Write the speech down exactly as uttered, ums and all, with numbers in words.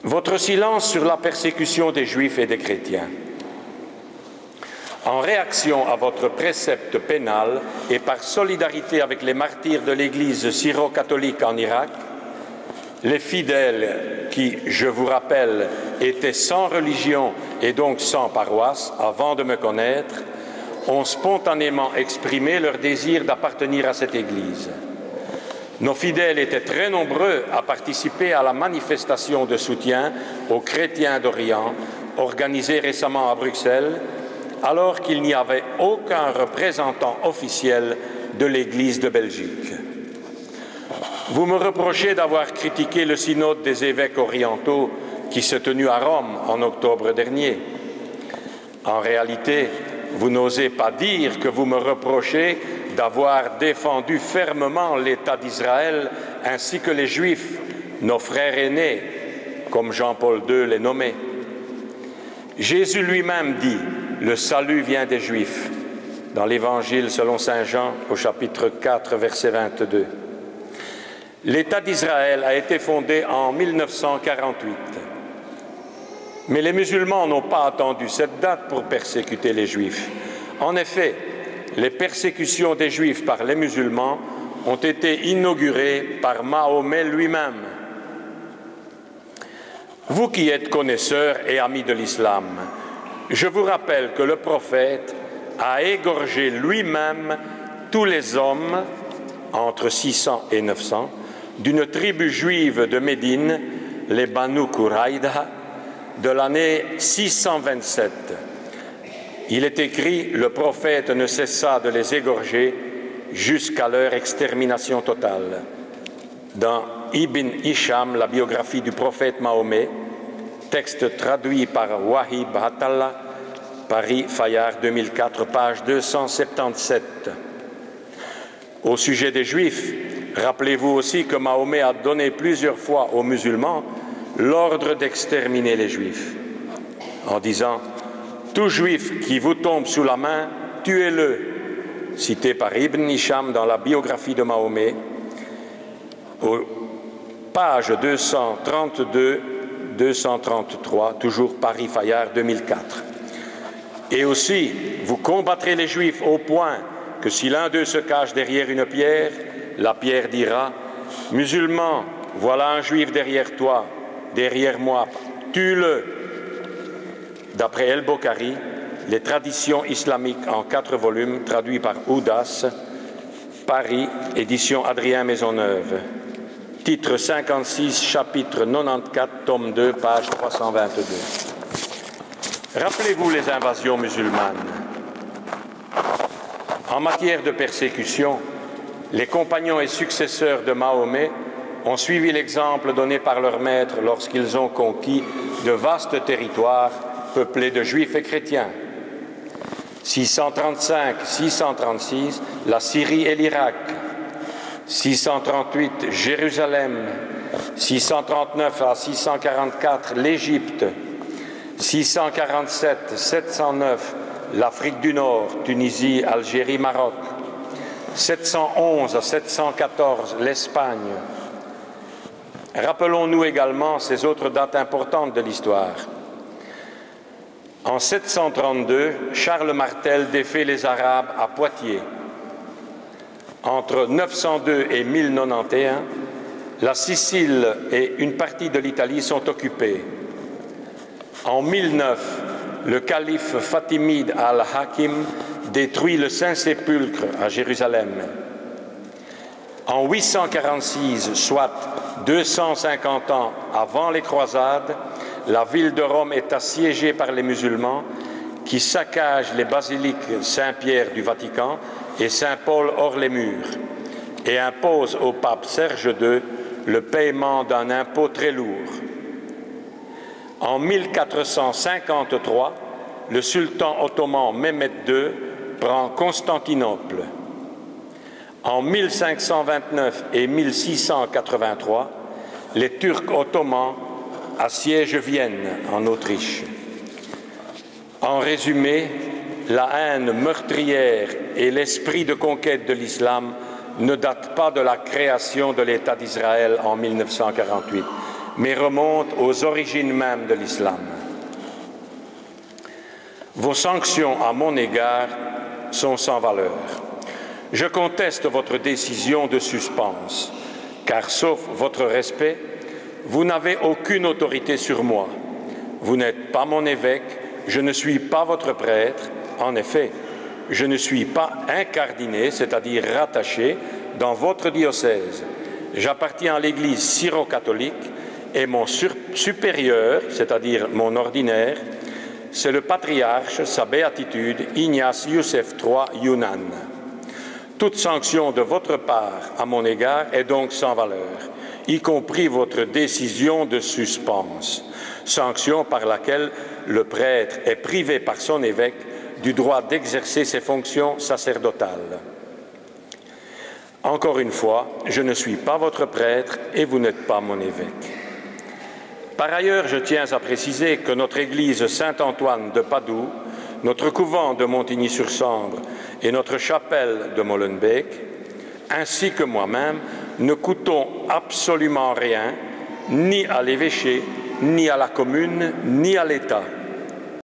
Votre silence sur la persécution des Juifs et des chrétiens. En réaction à votre précepte pénal et par solidarité avec les martyrs de l'Église syro-catholique en Irak, les fidèles qui, je vous rappelle, étaient sans religion et donc sans paroisse avant de me connaître, ont spontanément exprimé leur désir d'appartenir à cette Église. Nos fidèles étaient très nombreux à participer à la manifestation de soutien aux chrétiens d'Orient organisée récemment à Bruxelles, alors qu'il n'y avait aucun représentant officiel de l'Église de Belgique. Vous me reprochez d'avoir critiqué le synode des évêques orientaux qui s'est tenu à Rome en octobre dernier. En réalité, vous n'osez pas dire que vous me reprochez d'avoir défendu fermement l'État d'Israël ainsi que les Juifs, nos frères aînés, comme Jean-Paul deux les nommait. Jésus lui-même dit « Le salut vient des Juifs » dans l'Évangile selon saint Jean au chapitre quatre, verset vingt-deux. L'État d'Israël a été fondé en mille neuf cent quarante-huit. Mais les musulmans n'ont pas attendu cette date pour persécuter les Juifs. En effet, les persécutions des Juifs par les musulmans ont été inaugurées par Mahomet lui-même. Vous qui êtes connaisseurs et amis de l'islam, je vous rappelle que le prophète a égorgé lui-même tous les hommes, entre six cents et neuf cents, d'une tribu juive de Médine, les Banu Quraïda, de l'année six cent vingt-sept. Il est écrit « Le prophète ne cessa de les égorger jusqu'à leur extermination totale ». Dans Ibn Hisham, la biographie du prophète Mahomet, texte traduit par Wahib Attallah, Paris, Fayard, deux mille quatre, page deux cent soixante-dix-sept. Au sujet des Juifs, rappelez-vous aussi que Mahomet a donné plusieurs fois aux musulmans l'ordre d'exterminer les Juifs, en disant « Tout Juif qui vous tombe sous la main, tuez-le », cité par Ibn Hisham dans la biographie de Mahomet, aux pages deux cent trente-deux à deux cent trente-trois, toujours Paris Fayard deux mille quatre. Et aussi, vous combattrez les Juifs au point que si l'un d'eux se cache derrière une pierre, la pierre dira « Musulman, voilà un Juif derrière toi, derrière moi, tue-le ». D'après El-Bokhari, les traditions islamiques en quatre volumes, traduits par Oudas, Paris, édition Adrien Maisonneuve. Titre cinquante-six, chapitre quatre-vingt-quatorze, tome deux, page trois cent vingt-deux. Rappelez-vous les invasions musulmanes. En matière de persécution, les compagnons et successeurs de Mahomet ont suivi l'exemple donné par leur maître lorsqu'ils ont conquis de vastes territoires peuplés de Juifs et chrétiens. six cent trente-cinq à six cent trente-six, la Syrie et l'Irak. six cent trente-huit, Jérusalem. six cent trente-neuf à six cent quarante-quatre, l'Égypte. six cent quarante-sept à sept cent neuf, l'Afrique du Nord, Tunisie, Algérie, Maroc. sept cent onze à sept cent quatorze, l'Espagne. Rappelons-nous également ces autres dates importantes de l'histoire. En sept cent trente-deux, Charles Martel défait les Arabes à Poitiers. Entre neuf cent deux et mille quatre-vingt-onze, la Sicile et une partie de l'Italie sont occupées. En mille neuf, le calife fatimide al-Hakim détruit le Saint-Sépulcre à Jérusalem. En huit cent quarante-six, soit deux cent cinquante ans avant les croisades, la ville de Rome est assiégée par les musulmans qui saccagent les basiliques Saint-Pierre du Vatican et Saint-Paul hors les murs et imposent au pape Serge deux le paiement d'un impôt très lourd. En mille quatre cent cinquante-trois, le sultan ottoman Mehmed deux prend Constantinople. En mille cinq cent vingt-neuf et mille six cent quatre-vingt-trois, les Turcs ottomans assiègent Vienne, en Autriche. En résumé, la haine meurtrière et l'esprit de conquête de l'islam ne datent pas de la création de l'État d'Israël en mille neuf cent quarante-huit, mais remonte aux origines mêmes de l'islam. Vos sanctions à mon égard sont sans valeur. Je conteste votre décision de suspense, car sauf votre respect, vous n'avez aucune autorité sur moi. Vous n'êtes pas mon évêque, je ne suis pas votre prêtre. En effet, je ne suis pas incardiné, c'est-à-dire rattaché, dans votre diocèse. J'appartiens à l'Église syro-catholique et mon supérieur, c'est-à-dire mon ordinaire, c'est le patriarche, sa béatitude, Ignace Youssef trois Younan. Toute sanction de votre part à mon égard est donc sans valeur, y compris votre décision de suspense, sanction par laquelle le prêtre est privé par son évêque du droit d'exercer ses fonctions sacerdotales. Encore une fois, je ne suis pas votre prêtre et vous n'êtes pas mon évêque. Par ailleurs, je tiens à préciser que notre église Saint-Antoine de Padoue, notre couvent de Montigny-sur-Sambre et notre chapelle de Molenbeek, ainsi que moi-même, ne coûtons absolument rien, ni à l'évêché, ni à la commune, ni à l'État.